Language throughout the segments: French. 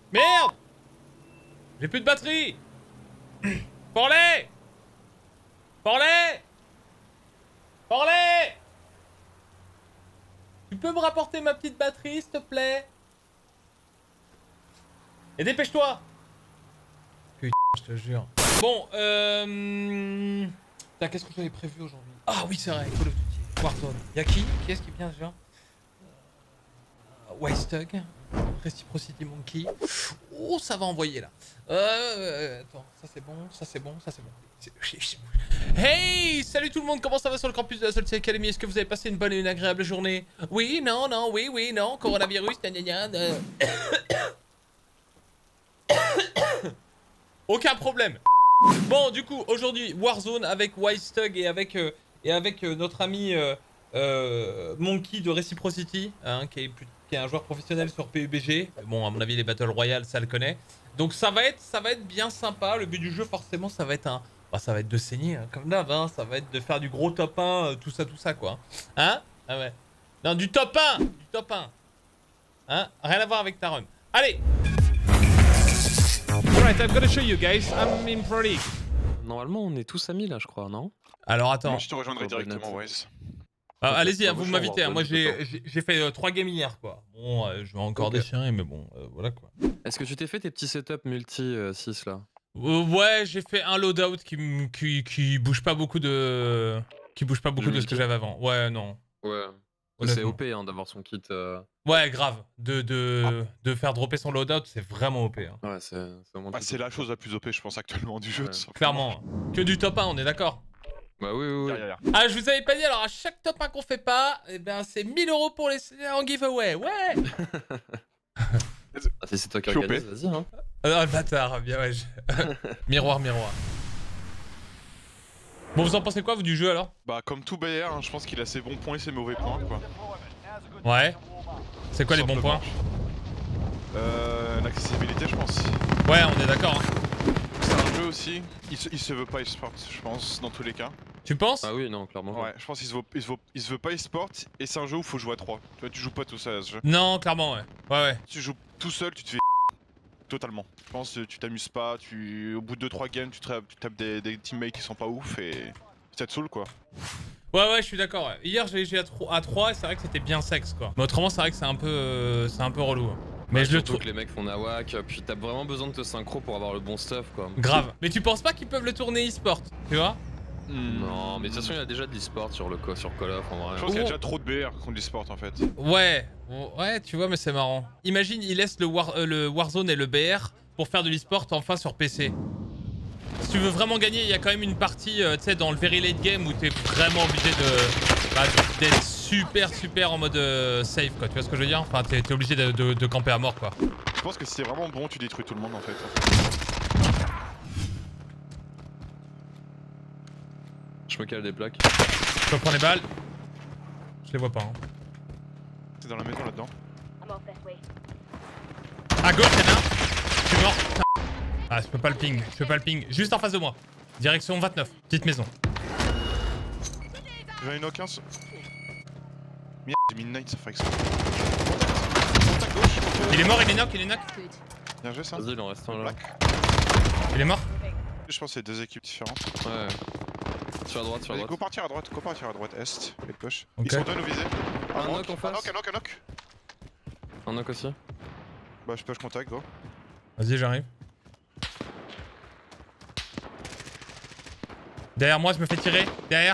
Merde! J'ai plus de batterie! Parlez! Parlez! Parlez! Tu peux me rapporter ma petite batterie, s'il te plaît? Et dépêche-toi! Putain, je te jure. Bon, putain, qu'est-ce que j'avais prévu aujourd'hui? Ah oui, c'est vrai, Call of Duty. Warzone. Y'a qui? Qui est-ce qui vient déjà? Wystug. Reciprocity Monkey. Oh, ça va envoyer là. Attends, ça c'est bon, ça c'est bon, ça c'est bon. Hey, salut tout le monde, comment ça va sur le campus de la Salty Academy? Est-ce que vous avez passé une bonne et une agréable journée? Oui, non, non, oui, oui, non, coronavirus, aucun problème. Bon, du coup, aujourd'hui, Warzone avec Wystug et avec notre ami Monkey de Reciprocity, hein, qui est un joueur professionnel sur PUBG. Bon, à mon avis, les Battle Royale, ça le connaît. Donc ça va être bien sympa. Le but du jeu, forcément, ça va être ça va être de saigner, hein, comme d'hab, hein. Ça va être de faire du gros top 1, tout ça, quoi. Hein? Ah ouais. Non, du top 1! Du top 1. Hein? Rien à voir avec ta run. Allez! Alright, I'm gonna show you guys. I'm in Pro League. Normalement, on est tous amis là, je crois, non? Alors attends. Moi, je te rejoindrai directement, Wise. Allez-y, vous bonjour, m'invitez. Moi, bonjour. j'ai fait 3 games hier, quoi. Bon, je vais encore déchirer, mais bon, voilà, quoi. Est-ce que tu t'es fait tes petits setups multi 6 là? Ouais, j'ai fait un loadout qui bouge pas beaucoup de... Qui bouge pas beaucoup de ce que j'avais avant. Ouais, non. Ouais. Honnêtement. C'est OP hein, d'avoir son kit. Ouais, grave. De faire dropper son loadout, c'est vraiment OP. Hein. Ouais, c'est vraiment. Ah, c'est la chose la plus OP, je pense, actuellement du jeu. Ouais. tout simplement. Clairement. Que du top 1, on est d'accord? Bah oui, oui, oui. Ah, je vous avais pas dit, alors à chaque top 1 qu'on fait pas, eh ben c'est 1000 € pour les en giveaway. Ouais. Ah, si c'est toi qui organise, vas-y hein. Ah, bâtard, bien ouais. Miroir, miroir. Bon, vous en pensez quoi, vous, du jeu, alors? Bah, comme tout BR, hein, je pense qu'il a ses bons points et ses mauvais points, quoi. Ouais. C'est quoi les bons points? L'accessibilité, je pense. Ouais, on est d'accord. Hein. C'est un jeu aussi, il se veut pas e-sport, je pense, dans tous les cas. Tu penses? Ah oui, non, clairement. Ouais, je pense qu'il se veut pas e-sport, et c'est un jeu où il faut jouer à 3. Tu vois, tu joues pas tout seul à ce jeu. Non, clairement, ouais. Ouais, ouais. Si tu joues tout seul, tu te fais totalement. Je pense que tu t'amuses pas, au bout de 2-3 games, tu tapes des teammates qui sont pas ouf, et ça te saoule, quoi. Ouais, ouais, je suis d'accord. Ouais. Hier, j'ai joué à 3 et c'est vrai que c'était bien sexe, quoi. Mais autrement, c'est vrai que c'est un peu relou. Hein. Mais je le trouve que les mecs font nawak, puis t'as vraiment besoin de te synchro pour avoir le bon stuff, quoi. grave. Mais tu penses pas qu'ils peuvent le tourner e-sport, tu vois? Non, mais de toute façon, il y a déjà de l'e-sport sur Call of en vrai. Je pense qu'il y a déjà trop de BR contre l'e-sport, en fait. Ouais, ouais, tu vois, mais c'est marrant. Imagine, ils laissent le Warzone et le BR pour faire de l'e-sport enfin sur PC. Si tu veux vraiment gagner, il y a quand même une partie, tu sais, dans le very late game où t'es vraiment obligé d'être super en mode safe, quoi. Tu vois ce que je veux dire? Enfin, t'es obligé de camper à mort, quoi. Je pense que si t'es vraiment bon, tu détruis tout le monde, en fait. Je me cale des plaques. Je reprends les balles. Je les vois pas, hein. C'est dans la maison, là-dedans. À gauche, y'en a un. Je suis mort. Putain. Ah, je peux pas le ping. Je peux pas le ping. Juste en face de moi. Direction 29. Petite maison. J'en ai une aucun. Merde, j'ai mis une night, ça fait exprès. Contact gauche. Il est mort, il est knock, il est knock. Bien joué, ça. Vas-y, il en reste un là. Il est mort. Je pense que c'est deux équipes différentes. Ouais. Sur la droite, Vas-y, go partir à droite, est et gauche. Ok. Ils sont deux nous viser. Un knock en face. Un knock. Un knock aussi. Bah, je contact, go. Vas-y, j'arrive. Derrière moi, je me fais tirer. Derrière.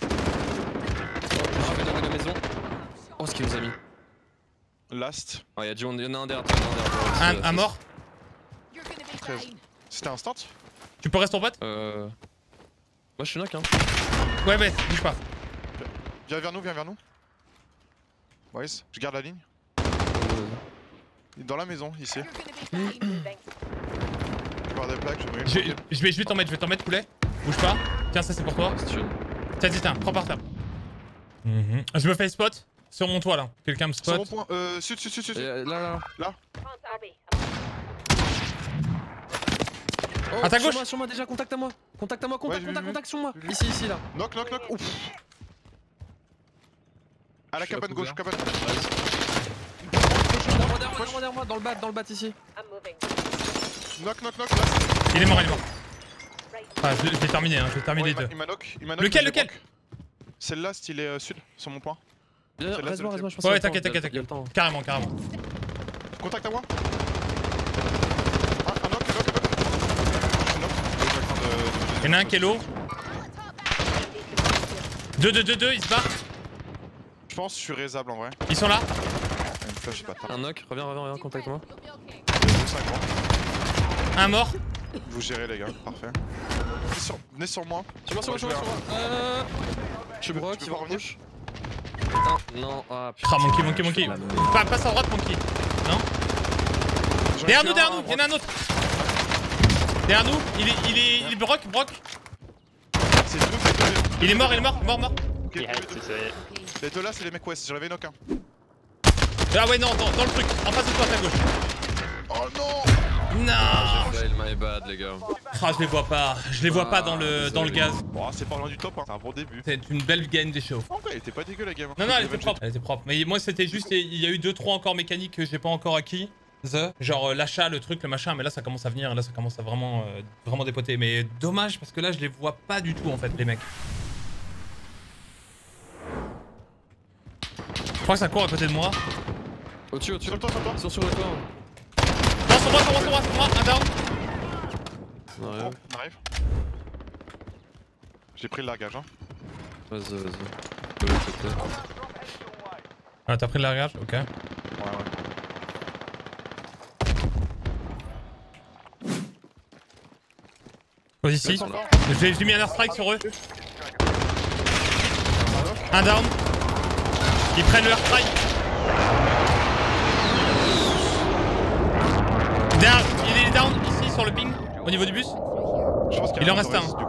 Je vais dans la maison. Oh, ce qu'il nous a mis. Last. Oh, il y en a un derrière toi, Un mort. 13. C'était instant? Tu peux rester ton pote? Moi, je suis knock, hein. Ouais, bouge pas. Viens vers nous. Wise, je garde la ligne. Il est dans la maison, ici. Je pars des plaques, Je vais t'en mettre, poulet. Bouge pas. Tiens, ça c'est pour toi. Tiens, prends par table. Je me fais spot sur mon toit là. Quelqu'un me spot. Sur mon point, sud. Là. Oh, à ta gauche. Sur moi déjà, contact à moi. Contact sur moi. Oui. Ici, là. Knock. Ouf. À la cabane gauche, cabane. derrière moi, dans le bat ici. Knock. Il est mort. Ah, je l'ai terminé, hein, je l'ai terminé deux. Il m'a knock. Lequel Celle-là, style sud, sur mon point. Reste-moi, je pense. Ouais, t'inquiète. Carrément. Contact à moi. Un knock. Il y en a un qui est low. 2, ils se battent. Je pense que je suis raisable en vrai. Ils sont là. Une flash, bâtard. Un knock, reviens, contacte-moi. Un mort. Vous gérez les gars, parfait. Venez sur moi. Sur moi. Je suis broc, tu peux revenir. Non, ah Ah, Monkey. Passe à droite, Monkey. Non. Derrière nous, il y en a un autre. Derrière nous, il est broc. C'est tout, c'est tout. Il est mort. Ok, les deux là, c'est les mecs west, j'en avais knock un. Ah ouais, non, dans le truc, en face de toi, à ta gauche. Oh non. Non. fail, my bad, les gars. Ah, je les vois pas dans le gaz. Bon, c'est pas loin du top, hein. C'est un bon début. C'est une belle game des shows. En vrai, elle était pas dégueu la game. Non, elle était propre. Mais moi, c'était juste, il y a eu 2-3 encore mécaniques que j'ai pas encore acquis. Genre l'achat, le truc, le machin, mais là ça commence à venir, là ça commence à vraiment dépoter. Mais dommage parce que là je les vois pas du tout en fait les mecs. Je crois que ça court à côté de moi. Au-dessus. Sur le toit. Ils sont sur le toit. Non, sur moi, un down. Ouais. On arrive. J'ai pris le largage, hein. Vas-y. De l'autre côté. Ah, t'as pris le largage? Ok. Ouais. Pose ici. J'ai mis un airstrike sur eux. Un down. Ils prennent le airstrike. Il est down ici sur le ping au niveau du bus. Il en reste un. Je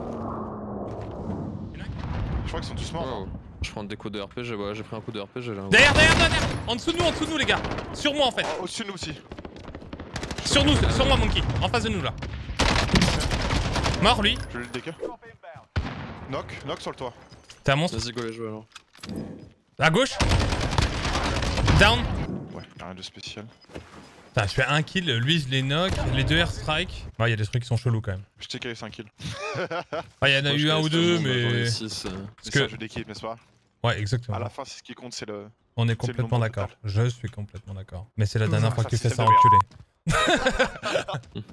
crois qu'ils sont tous morts. Wow. Je prends des coups de RPG, ouais, j'ai pris un coup de RPG là. Derrière. En dessous de nous les gars. Sur moi en fait. Oh, au-dessus de nous aussi. Sur moi Monkey. En face de nous là. Mort lui. Je vais le DK. Knock sur le toit. T'es un monstre. Vas-y, go les jouer alors. À gauche. Down. Ouais, y'a rien de spécial. Putain, je fais un kill, lui je les knock, les deux airstrike. Ouais, y'a des trucs qui sont chelous quand même. Je t'ai calé 5 kills. Ah, y'en a eu un ou deux, mais. Six, C'est que... un jeu d'équipe, n'est-ce pas? Ouais, exactement. À la fin, c'est ce qui compte, c'est le. On est complètement d'accord. Je suis complètement d'accord. Mais c'est la dernière fois que tu fais ça, système de enculé.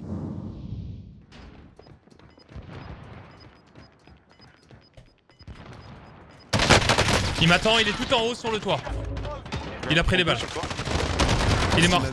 Il m'attend, il est tout en haut sur le toit. Il a pris les balles. Il est mort.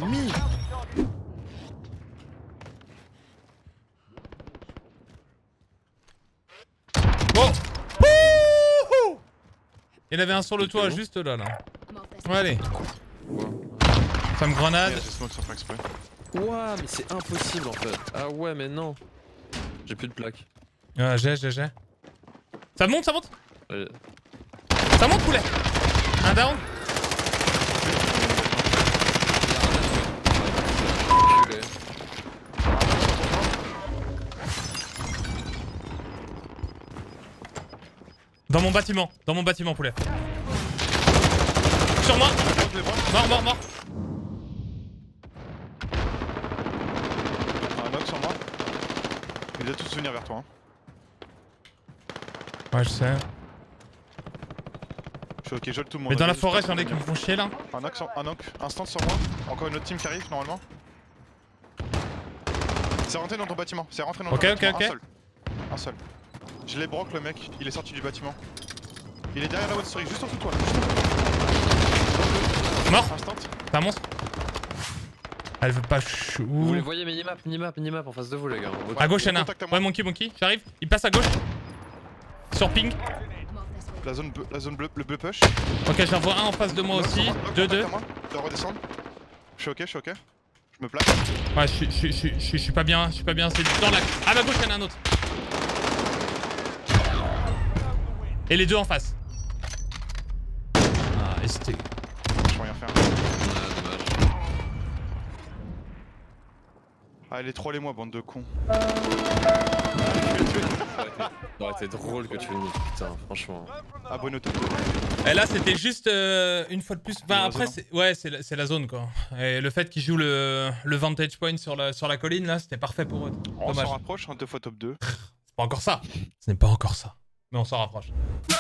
Bon. Il y en avait un sur le toit, juste là. Ouais, allez. Femme grenade. Ouah, mais c'est impossible en fait. Ah ouais, mais non. J'ai plus de plaques. J'ai. Ça monte. Allez. Ça monte, poulet. Un down. Enculé. Dans mon bâtiment, poulet. Sur moi. Mort. Un knock sur moi. Il doit tous venir vers toi. Hein. Ouais, je sais. Je suis ok, je tout le monde. Mais dans la forêt, j'en ai qui me font chier là. Un knock, instant sur moi. Encore une autre team qui arrive normalement. C'est rentré dans ton bâtiment. Ok. Un seul. Je l'ai broc le mec, il est sorti du bâtiment. Il est derrière la West Story, juste en dessous de toi. Mort. Instant. C'est un monstre. Elle veut pas chou. Vous les voyez minimap en face de vous les gars. À gauche, y'en a un. Ouais, Monkey, j'arrive. Il passe à gauche. Sur ping. La zone bleue, le bleu push. Ok, j'en vois un en face de moi aussi. 2-2. Je dois redescendre. Je suis ok. Je me place. Ouais, je suis pas bien. C'est dans la. À ma gauche, y'en a un autre. Et les deux en face. Ah, ST. Je peux rien faire. Ouais, dommage. Allez, trollez-moi, bande de cons. Ça aurait été drôle que tu le niques, putain, franchement. Abonne au top 2. Et là, c'était juste une fois de plus. Enfin, après, c'est la zone quoi. Et le fait qu'ils jouent le vantage point sur la colline, là, c'était parfait pour eux. On Dommage. s'en rapproche, 2 fois top 2. C'est pas encore ça. Ce n'est pas encore ça. Mais on s'en rapproche.